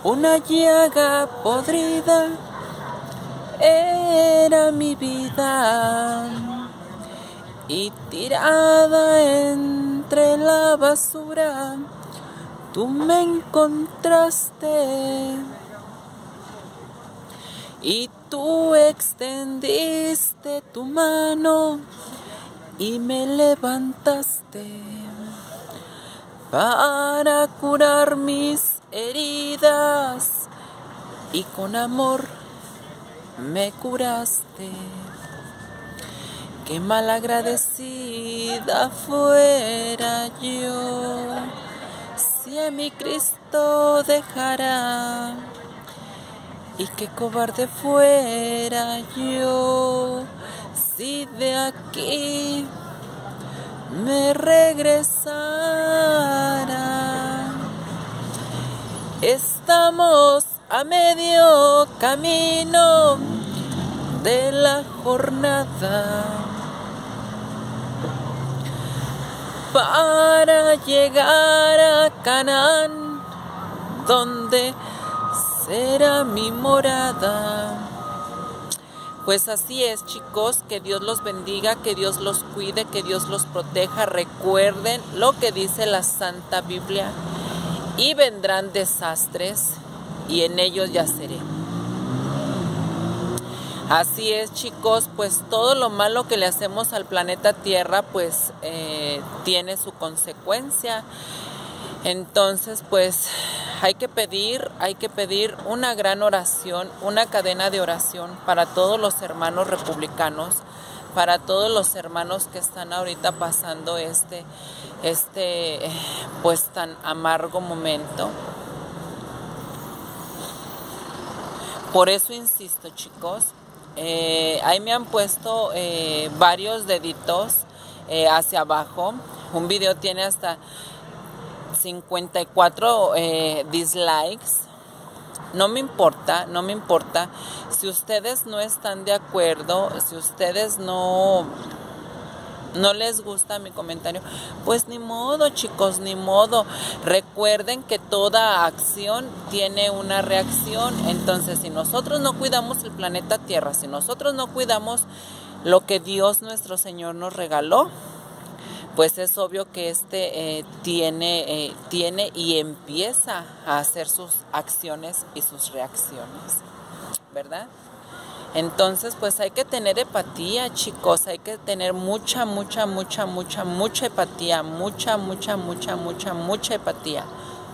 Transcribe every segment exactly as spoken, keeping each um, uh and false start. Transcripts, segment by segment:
una llaga podrida era mi vida, y tirada entre la basura tú me encontraste, y tú extendiste tu mano y me levantaste para curar mis heridas, y con amor me curaste. Qué malagradecida fuera yo si a mi Cristo dejara, y qué cobarde fuera yo si de aquí me regresara. Estamos a medio camino de la jornada para llegar a Canaán, donde será mi morada. Pues así es, chicos, que Dios los bendiga, que Dios los cuide, que Dios los proteja. Recuerden lo que dice la Santa Biblia: y vendrán desastres, y en ellos yaceré. Así es, chicos, pues todo lo malo que le hacemos al planeta Tierra, pues eh, tiene su consecuencia. Entonces, pues hay que pedir, hay que pedir una gran oración, una cadena de oración para todos los hermanos republicanos, para todos los hermanos que están ahorita pasando este, este, pues tan amargo momento. Por eso insisto, chicos, eh, ahí me han puesto eh, varios deditos eh, hacia abajo. Un video tiene hasta cincuenta y cuatro eh, dislikes. No me importa, no me importa. Si ustedes no están de acuerdo, si ustedes no, no les gusta mi comentario, pues ni modo, chicos, ni modo. Recuerden que toda acción tiene una reacción. Entonces, si nosotros no cuidamos el planeta Tierra, si nosotros no cuidamos lo que Dios nuestro Señor nos regaló, pues es obvio que este eh, tiene, eh, tiene y empieza a hacer sus acciones y sus reacciones, ¿verdad? Entonces, pues hay que tener empatía, chicos, hay que tener mucha, mucha, mucha, mucha, mucha empatía, mucha, mucha, mucha, mucha, mucha empatía.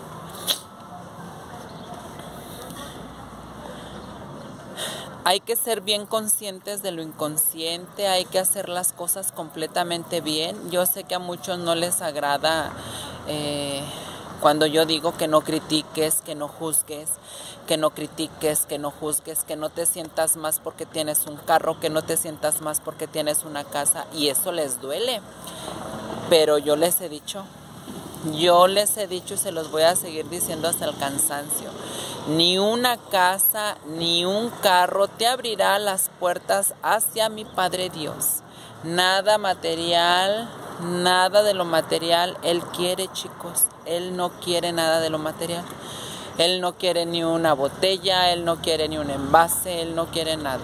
Hay que ser bien conscientes de lo inconsciente, hay que hacer las cosas completamente bien. Yo sé que a muchos no les agrada eh, cuando yo digo que no critiques, que no juzgues, que no critiques, que no juzgues, que no te sientas más porque tienes un carro, que no te sientas más porque tienes una casa, y eso les duele. Pero yo les he dicho, yo les he dicho y se los voy a seguir diciendo hasta el cansancio. Ni una casa, ni un carro te abrirá las puertas hacia mi Padre Dios. Nada material, nada de lo material. Él quiere, chicos, Él no quiere nada de lo material. Él no quiere ni una botella, Él no quiere ni un envase, Él no quiere nada.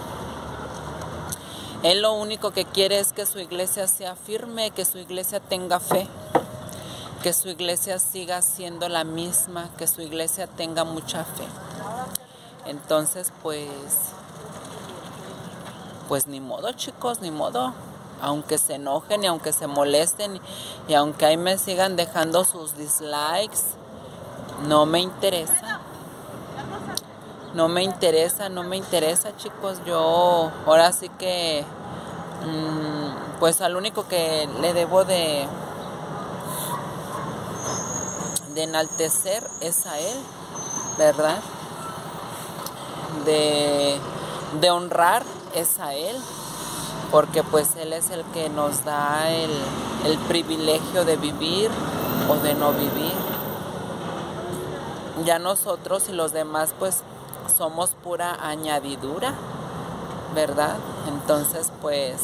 Él lo único que quiere es que su iglesia sea firme, que su iglesia tenga fe, que su iglesia siga siendo la misma, que su iglesia tenga mucha fe. Entonces, pues, pues ni modo, chicos, ni modo. Aunque se enojen y aunque se molesten y aunque ahí me sigan dejando sus dislikes, no me interesa. No me interesa, no me interesa, chicos. Yo ahora sí que, mmm, pues al único que le debo de... de enaltecer es a Él, ¿verdad? De, de honrar es a Él, porque pues Él es el que nos da el, el privilegio de vivir o de no vivir. Ya nosotros y los demás pues somos pura añadidura, ¿verdad? Entonces pues...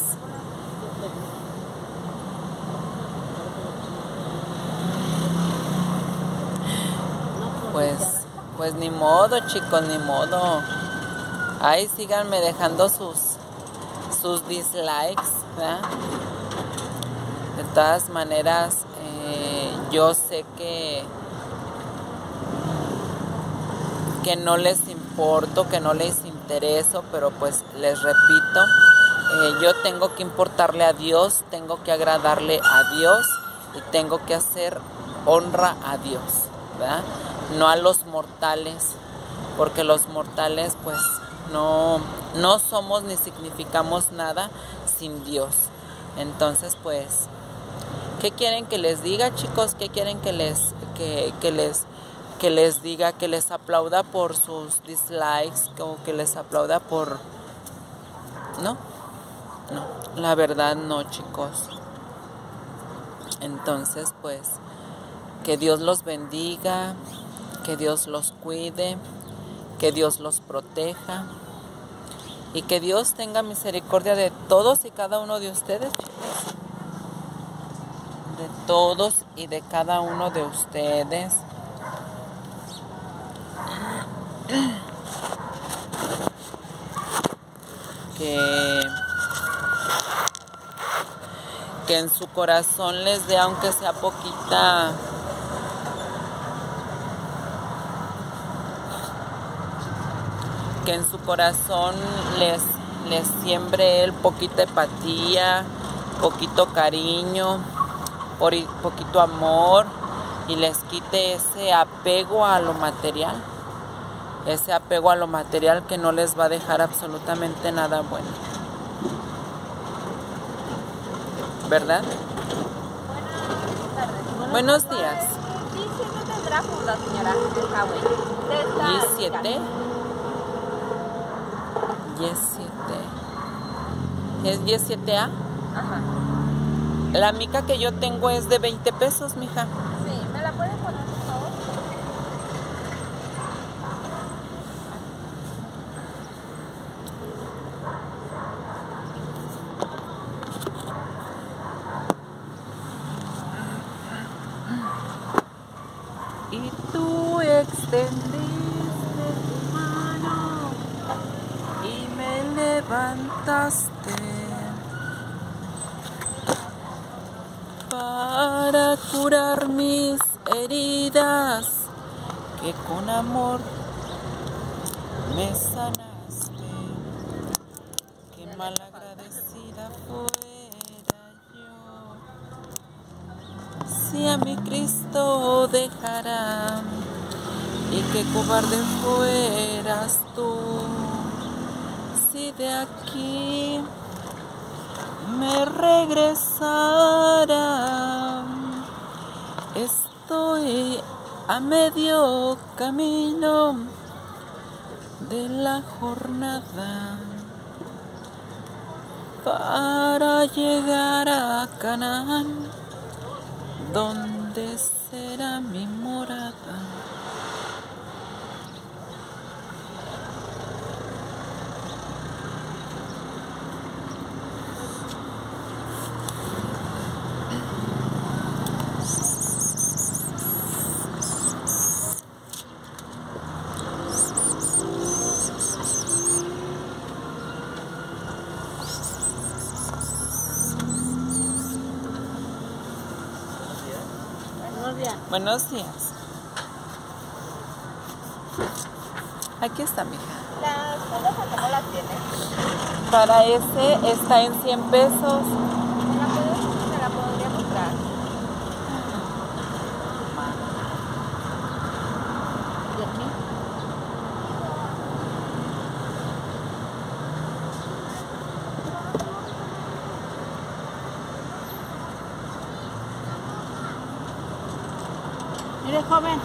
pues pues ni modo, chicos, ni modo. Ahí síganme dejando sus, sus dislikes, ¿verdad? De todas maneras, eh, yo sé que, que no les importo, que no les intereso, pero pues les repito, eh, yo tengo que importarle a Dios, tengo que agradarle a Dios y tengo que hacer honra a Dios, ¿verdad? No a los mortales, porque los mortales pues no, no somos ni significamos nada sin Dios. Entonces pues, ¿qué quieren que les diga, chicos? ¿Qué quieren que les, que, que les, que les diga? ¿Que les aplauda por sus dislikes? ¿O que les aplauda por...? ¿No? No, la verdad no, chicos. Entonces pues, que Dios los bendiga, que Dios los cuide, que Dios los proteja y que Dios tenga misericordia de todos y cada uno de ustedes, chicos. De todos y de cada uno de ustedes. Que, que en su corazón les dé, aunque sea poquita, que en su corazón les, les siembre él poquita empatía, poquito cariño, por poquito amor, y les quite ese apego a lo material, ese apego a lo material que no les va a dejar absolutamente nada bueno, ¿verdad? Buenas tardes. Buenos días. diecisiete tendrá funda, señora diecisiete. diecisiete. ¿Es diecisiete A? Ajá. La mica que yo tengo es de veinte pesos, mija. Sí, ¿me la pueden poner, por favor? Y tú extendiste tu mano y me levantaste para curar mis heridas, que con amor me sanaste. Qué malagradecida fuera yo si a mi Cristo dejara, y qué cobarde fueras tú si de aquí me regresara. Estoy a medio camino de la jornada para llegar a Canaán, donde será mi morada. Buenos días. Buenos días. Aquí está, mija. ¿Las fundas cómo las tiene? Para ese está en cien pesos. ¿Me la, puede, me la podría mostrar? ¿Y aquí? Mire, joven.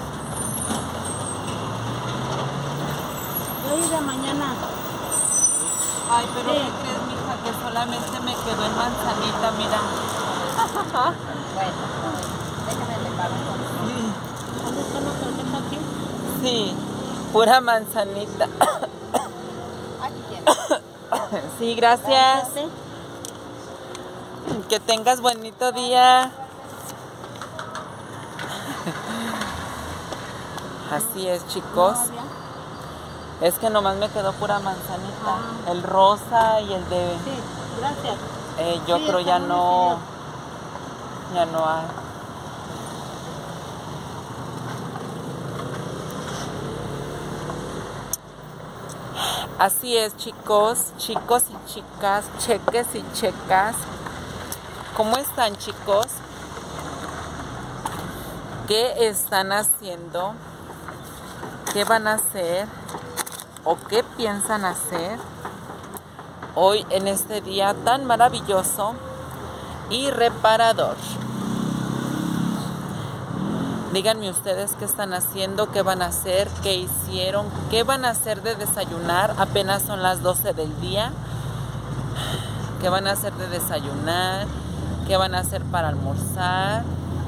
Hoy de mañana. Ay, pero Sí. ¿qué crees, mija? Que solamente me quedó en manzanita, mira. Bueno, déjame le pago entonces. ¿Dónde está la tarjeta aquí? Sí, pura manzanita. Aquí tiene. Sí, gracias. Gracias. Que tengas bonito día. Así es, chicos. ¿No había? Es que nomás me quedó pura manzanita. Ah. El rosa y el de... Sí, gracias. eh, yo Sí, creo está ya no... buenísimo. Ya no hay. Así es, chicos, chicos y chicas, cheques y checas. ¿Cómo están, chicos? ¿Qué están haciendo? ¿Qué van a hacer? ¿O qué piensan hacer hoy en este día tan maravilloso y reparador? Díganme ustedes qué están haciendo, qué van a hacer, qué hicieron, qué van a hacer de desayunar. Apenas son las doce del día. ¿Qué van a hacer de desayunar? ¿Qué van a hacer para almorzar?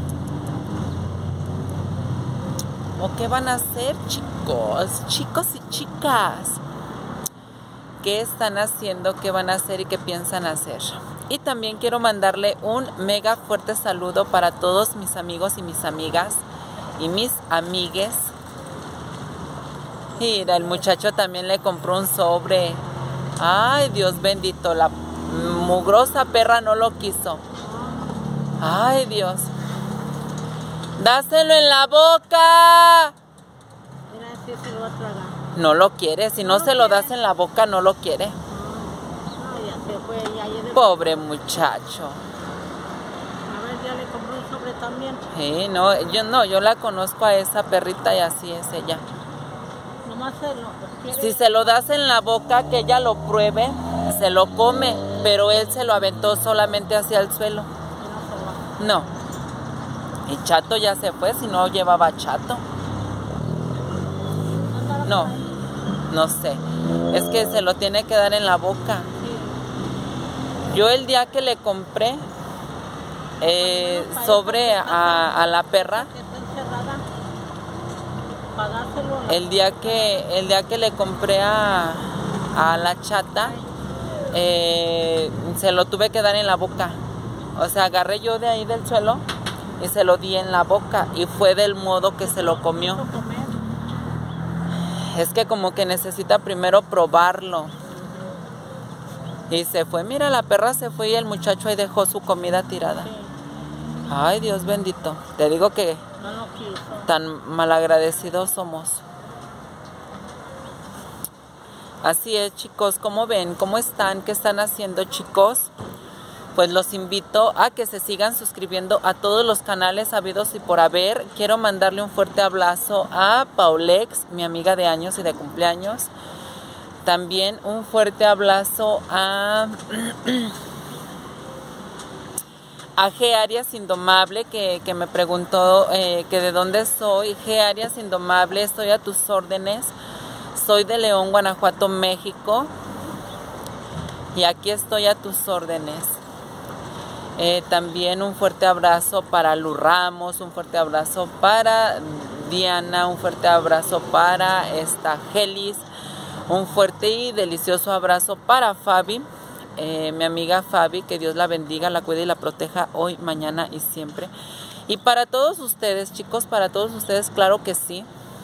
¿O qué van a hacer, chicos, chicos y chicas? ¿Qué están haciendo, qué van a hacer y qué piensan hacer? Y también quiero mandarle un mega fuerte saludo para todos mis amigos y mis amigas y mis amigues. Mira, el muchacho también le compró un sobre. Ay, Dios bendito, la mugrosa perra no lo quiso. Ay, Dios. Dáselo en la boca. Mira, sí se lo va a tragar. No lo quiere, si no, No se lo lo quiere. das en la boca, no lo quiere. No, ya se fue. Ya ayer- Pobre muchacho. A ver, ya le compró un sobre también. Sí, no, yo no, yo la conozco a esa perrita y así es ella. Nomás se lo quiere. Si se lo das en la boca, que ella lo pruebe, se lo come, pero él se lo aventó solamente hacia el suelo. Y no se va. No. Y Chato ya se fue, si no llevaba Chato. Andaba No, por ahí. no sé. Es que se lo tiene que dar en la boca. Sí. Yo el día que le compré eh, sobre a, a la perra, Que está encerrada. Pagárselo. a la- el día que, el día que le compré a, a la Chata, eh, se lo tuve que dar en la boca. O sea, agarré yo de ahí del suelo y se lo di en la boca y fue del modo que se lo comió. Quiso comer. Es que como que necesita primero probarlo. Y se fue, mira, la perra se fue y el muchacho ahí dejó su comida tirada. Sí. Ay, Dios bendito. Te digo que No lo quiso. tan malagradecidos somos. Así es, chicos, ¿cómo ven? ¿Cómo están? ¿Qué están haciendo, chicos? Pues los invito a que se sigan suscribiendo a todos los canales habidos y por haber. Quiero mandarle un fuerte abrazo a Paulex, mi amiga de años y de cumpleaños. También un fuerte abrazo a, a G Arias Indomable, que, que me preguntó eh, que de dónde soy. G Arias Indomable, estoy a tus órdenes. Soy de León, Guanajuato, México. Y aquí estoy a tus órdenes. Eh, también un fuerte abrazo para Lu Ramos, un fuerte abrazo para Diana, un fuerte abrazo para esta Gelis, un fuerte y delicioso abrazo para Fabi, eh, mi amiga Fabi, que Dios la bendiga, la cuide y la proteja hoy, mañana y siempre. Y para todos ustedes, chicos, para todos ustedes, claro que sí.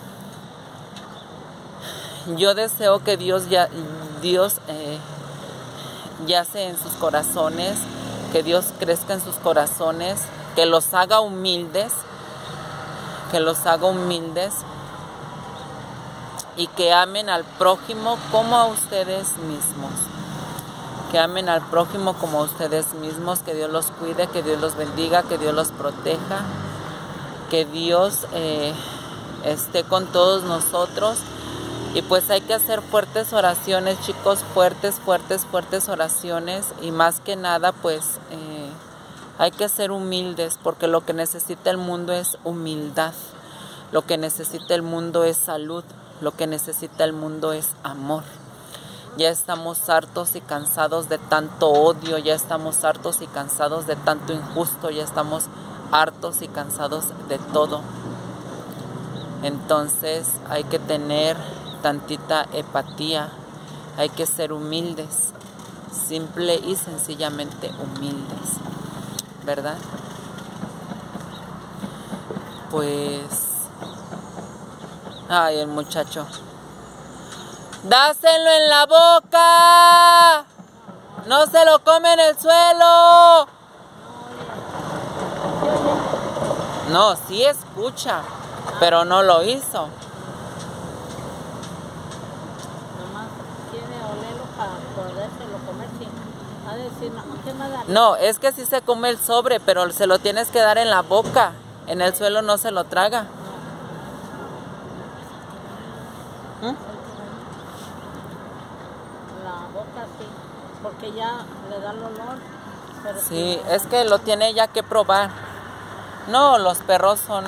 Yo deseo que Dios ya, Dios eh, yace en sus corazones, que Dios crezca en sus corazones, que los haga humildes, que los haga humildes y que amen al prójimo como a ustedes mismos. Que amen al prójimo como a ustedes mismos, que Dios los cuide, que Dios los bendiga, que Dios los proteja, que Dios eh, esté con todos nosotros. Y pues hay que hacer fuertes oraciones, chicos, fuertes, fuertes, fuertes oraciones. Y más que nada, pues eh, hay que ser humildes, porque lo que necesita el mundo es humildad. Lo que necesita el mundo es salud. Lo que necesita el mundo es amor. Ya estamos hartos y cansados de tanto odio, ya estamos hartos y cansados de tanto injusto, ya estamos hartos y cansados de todo. Entonces hay que tener tantita empatía, hay que ser humildes, simple y sencillamente humildes, ¿verdad? Pues Ay, el muchacho. ¡Dáselo en la boca! ¡No se lo come en el suelo! No, sí escucha, pero no lo hizo. Nomás quiere olerlo para podérselo comer sin... A decir, no, ¿qué me da? No, es que sí se come el sobre, pero se lo tienes que dar en la boca. En el suelo no se lo traga. ¿Mm? La boca sí, porque ya le da el olor. Pero Sí, es que lo tiene ya que probar. No, los perros son...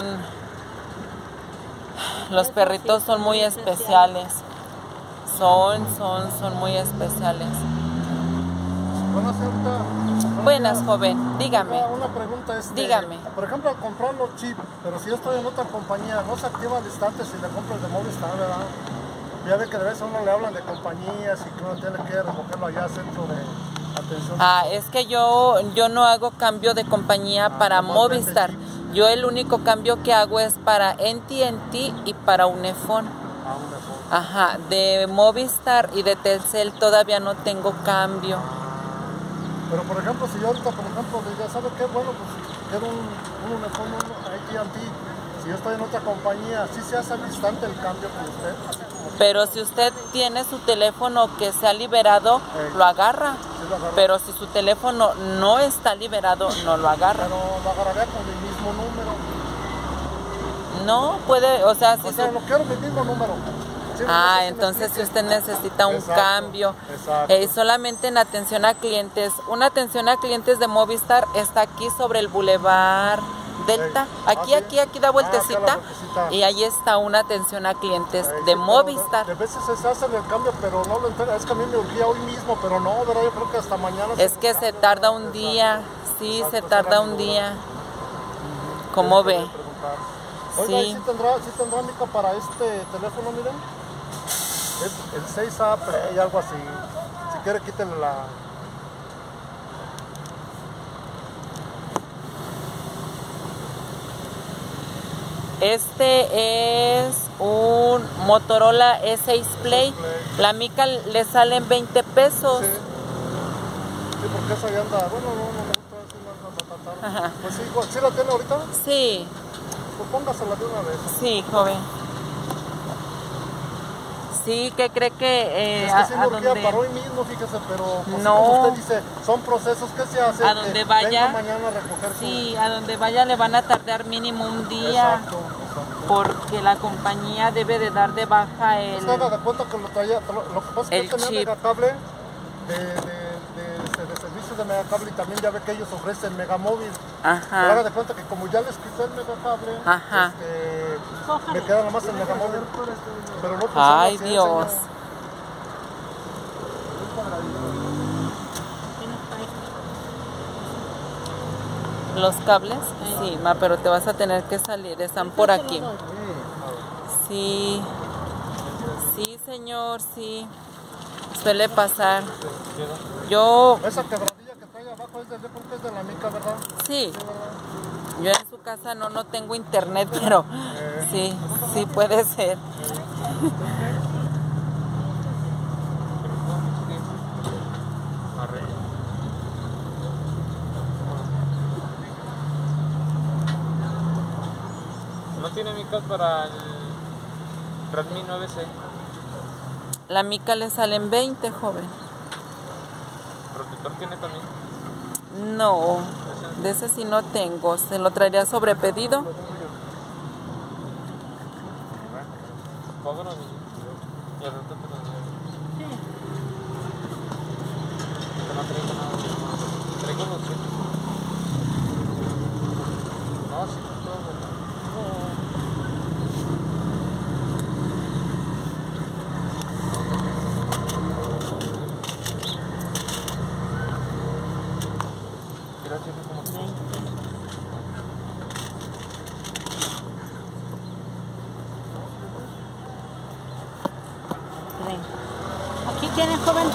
Los perritos son muy especiales. Son, son, son muy especiales. Buenas, señorita. Buenas, joven. Dígame. Una pregunta es, Dígame. por ejemplo, al comprar los chips, pero si yo estoy en otra compañía, ¿no se activa al instante si le compro el de Movistar, verdad? Ya ve que de vez a uno le hablan de compañías y que uno tiene que recogerlo allá al centro de atención. Ah, es que yo, yo no hago cambio de compañía Ah, para nomás Movistar. vende chips. Yo el único cambio que hago es para N T N T y para Unifón. Ah, una foto. Ajá, de Movistar y de Telcel todavía no tengo cambio. Pero por ejemplo, si yo ahorita, por ejemplo, le diga, ¿sabe qué? Bueno, pues quiero un, un uniforme, un A T and T. Si yo estoy en otra compañía, ¿sí se hace al instante el cambio con usted? Así como Pero si usted tiene su teléfono que se ha liberado, Eh. lo agarra. sí lo agarro. Pero si su teléfono no está liberado, no lo agarra. Pero lo agarraría con el mismo número. No puede, o sea, si O sea, su- lo quiero mi mismo número. Sí, no Ah, sé si me entonces si explique. usted necesita un Exacto, cambio, exacto. eh, solamente en atención a clientes, una atención a clientes de Movistar está aquí sobre el Boulevard Delta, Sí. aquí, Ah, sí. aquí, aquí da Ah, vueltecita, acá la vueltecita. y ahí está una atención a clientes Eh, de sí, pero Movistar. De, de veces se hacen el cambio, pero no lo entregan. Es que a mí me urgía hoy mismo, pero no, ¿verdad? Yo creo que hasta mañana. Es lo que se cambian, tarda ¿no? un Exacto. día, sí, Exacto, se esa tarda era un mi duda. día. ¿Cómo ve? Preguntar. Oiga, Sí. ¿y sí tendrá, sí tendrá mica para este teléfono, miren? Es el seis A y algo así. Si quiere, quítele la... Este es un Motorola E seis Play, Play. la mica le salen veinte pesos. Sí. Sí, porque esa ya anda... Bueno, no, no me gusta, sí, no anda tan tan. Ajá. Pues sí, ¿sí la tiene ahorita? Sí, Pues póngasela de una vez. sí, joven. Sí, ¿qué cree que eh, Es a, que sí a me urgía donde, para hoy mismo, fíjese, pero pues, No. como usted dice, son procesos que se hacen. A que donde vaya, venga mañana a recoger su- sí, a donde vaya le van a tardar mínimo un día, Exacto, exacto. porque la compañía debe de dar de baja el... Usted haga de cuenta que lo traía, lo, lo que pasa es que el yo tenía chip. megacable de, de, de, de, de servicio de megacable y también ya ve que ellos ofrecen megamóvil. Pero haga Ajá, de cuenta que como ya les quité el megacable, Ajá. este, Cójale. me queda nomás el megamóvil. Pero no funciona ay así, Dios. señor. ¿Quién está ahí? ¿Los cables? Sí, ma, pero te vas a tener que salir, están por Ahorita se aquí. lo doy. Sí, sí señor, sí, suele pasar. Yo, Esa quebradilla que trae abajo es de, yo creo que es de la mica, ¿verdad? sí, yo en su casa no, no tengo internet, pero sí, sí puede ser. ¿No tiene micas para el Redmi nueve C? La mica le salen veinte, joven. ¿Protector tiene también? No, de ese sí no tengo, se lo traería sobre pedido. Cobro y al rato te lo doy. Que no traigo nada. Traigo los que. No, sí, con todo, ¿verdad? Gracias, como Ven. Aquí tiene, joven.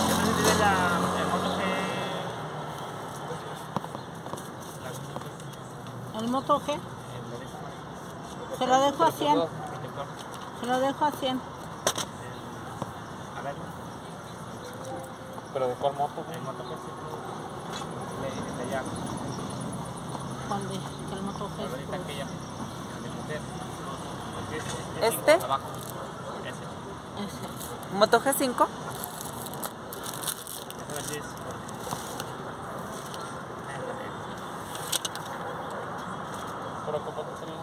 ¿El moto qué? Se la dejo a cien. Se lo dejo a cien. A ver. ¿Pero de cuál moto? ¿De moto que sí? De allá. ¿Dónde? Que el motor es. Ahorita aquella. De mujer. ¿Este? Abajo. Ese. Ese. ¿Moto G cinco? Ese es. ¿Pero cómo te salió?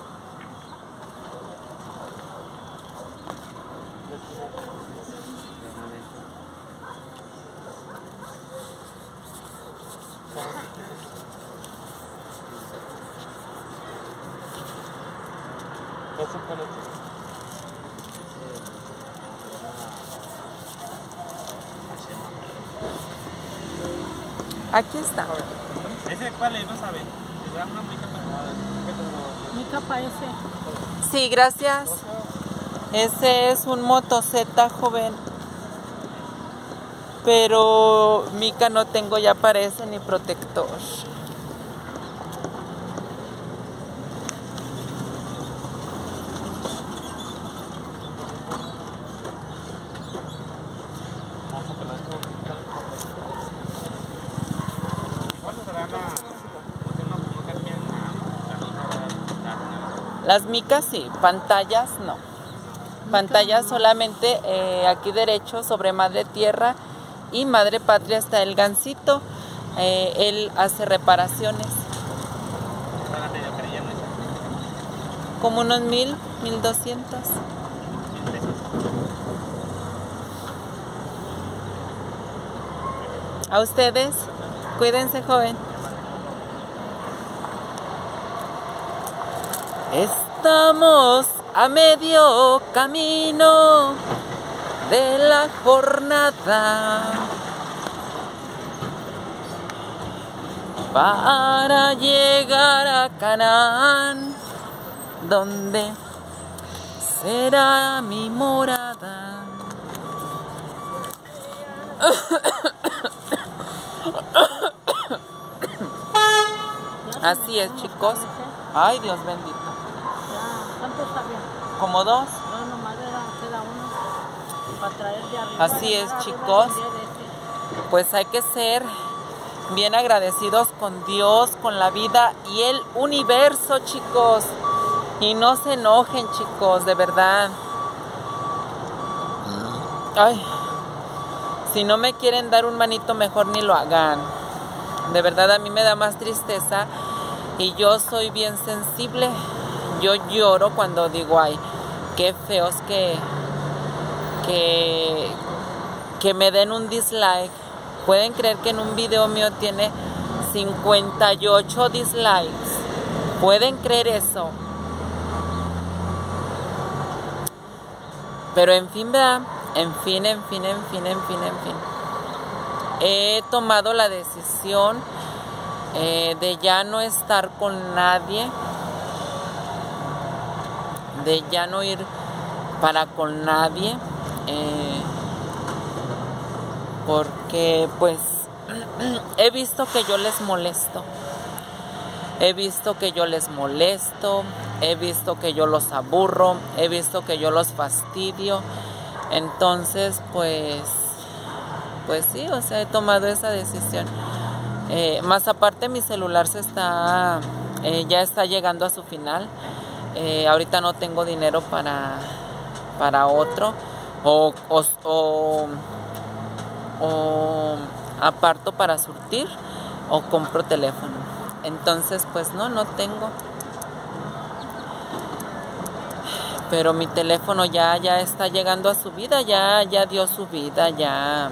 ¿Ese cuál es? Aquí está. ¿Ese cuál es? No sabe. Le dan una mica para Mi capa ese. Sí, gracias. Ese es un motoceta, joven. Pero mica no tengo ya para ese ni protector. Las micas sí, pantallas no. Pantallas solamente eh, aquí derecho sobre Madre Tierra y Madre Patria está el Gancito. Eh, él hace reparaciones. Como unos mil, mil doscientos. A ustedes, cuídense, joven. Estamos a medio camino de la jornada para llegar a Canaán, donde será mi morada. Así es, chicos. Ay, Dios bendito. ¿Cuántos había? Como dos. No, nomás queda uno para traer de arriba. Así es, chicos. Pues hay que ser bien agradecidos con Dios, con la vida y el universo, chicos. Y no se enojen, chicos, de verdad. Ay, si no me quieren dar un manito, mejor ni lo hagan. De verdad, a mí me da más tristeza y yo soy bien sensible. Yo lloro cuando digo, ay, qué feos que, que, que me den un dislike. Pueden creer que en un video mío tiene cincuenta y ocho dislikes. Pueden creer eso. Pero en fin, ¿verdad? En fin, en fin, en fin, en fin, en fin. He tomado la decisión eh, de ya no estar con nadie. De ya no ir para con nadie. Eh, porque pues he visto que yo les molesto. He visto que yo les molesto, he visto que yo los aburro, he visto que yo los fastidio. Entonces, pues, pues sí, o sea, he tomado esa decisión. Eh, más aparte, mi celular se está, eh, ya está llegando a su final. Eh, ahorita no tengo dinero para, para otro. O, o, o, o aparto para surtir o compro teléfono. Entonces, pues no, no tengo. Pero mi teléfono ya, ya está llegando a su vida, ya, ya dio su vida, ya,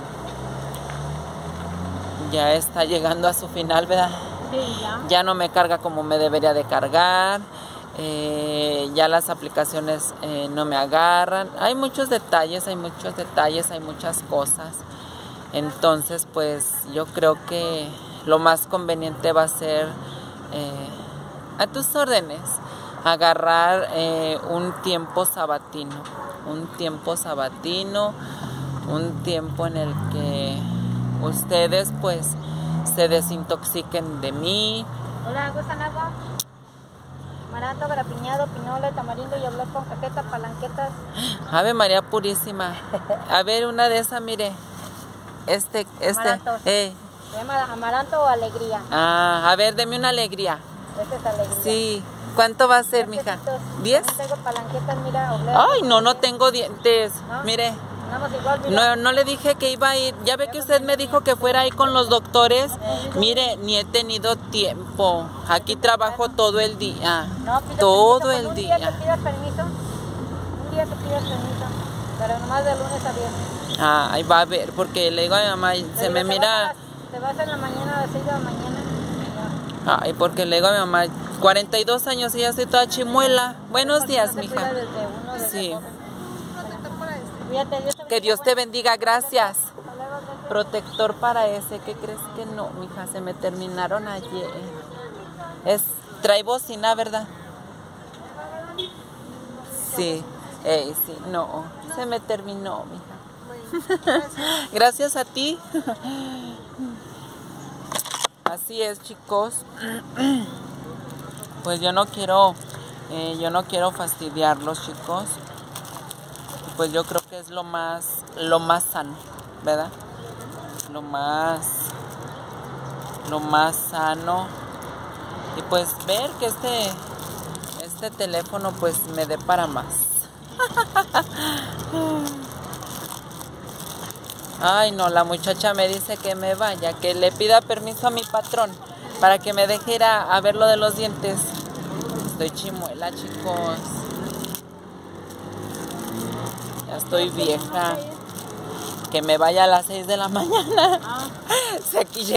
ya está llegando a su final, ¿verdad? Sí, ya. Ya no me carga como me debería de cargar, eh, ya las aplicaciones eh, no me agarran. Hay muchos detalles, hay muchos detalles, hay muchas cosas. Entonces, pues yo creo que lo más conveniente va a ser eh, a tus órdenes, agarrar eh, un tiempo sabatino, un tiempo sabatino, un tiempo en el que ustedes pues se desintoxiquen de mí. Hola, ¿gustan algo? amaranto, grapiñado, pinole, tamarindo y hablar con cajeta, palanquetas. Ave María Purísima. A ver, una de esas, mire. Este, este. Amarantos. Eh. Se llama amaranto o alegría. Ah, a ver, deme una alegría. Este es alegría. Sí. ¿Cuánto va a ser, Diez mija? pesitos. ¿Diez? También tengo palanquetas, mira, obleas. Ay, no, no tengo dientes. ¿No? Mire. Andamos igual, mira. No, no le dije que iba a ir. Ya ve que usted me dijo que fuera ahí con los doctores. Mire, ni he tenido tiempo. Aquí trabajo todo el día. No, pidas Todo permiso, el con un día día. que pidas permiso. Un día que pidas permiso. Pero nomás de lunes a viernes. Ah, ahí va a ver, porque le digo a mi mamá, Te se digo, me te mira. vas a las- Te vas en la mañana a las seis de la mañana. Ya. Ay, porque le digo a mi mamá, cuarenta y dos años y ya estoy toda chimuela. Buenos Porque días, no se mija. cuida desde uno, desde Sí. joven. Cuídate, Dios te Que Dios te bendiga, gracias. Hasta luego, Dios te- Protector para ese, ¿qué crees que no, mija? Se me terminaron ayer. Es, trae bocina, ¿verdad? Sí, ey, sí, no, se me terminó, mija. Gracias a ti. Así es, chicos. Pues yo no quiero, eh, yo no quiero fastidiarlos, chicos. Pues yo creo que es lo más, lo más sano, ¿verdad? Lo más, lo más sano. Y pues ver que este, este teléfono pues me dé para más. Ay, no, la muchacha me dice que me vaya, que le pida permiso a mi patrón para que me deje ir a, a ver lo de los dientes. Estoy chimuela, chicos. Ya estoy vieja. Que me vaya a las seis de la mañana. Si aquí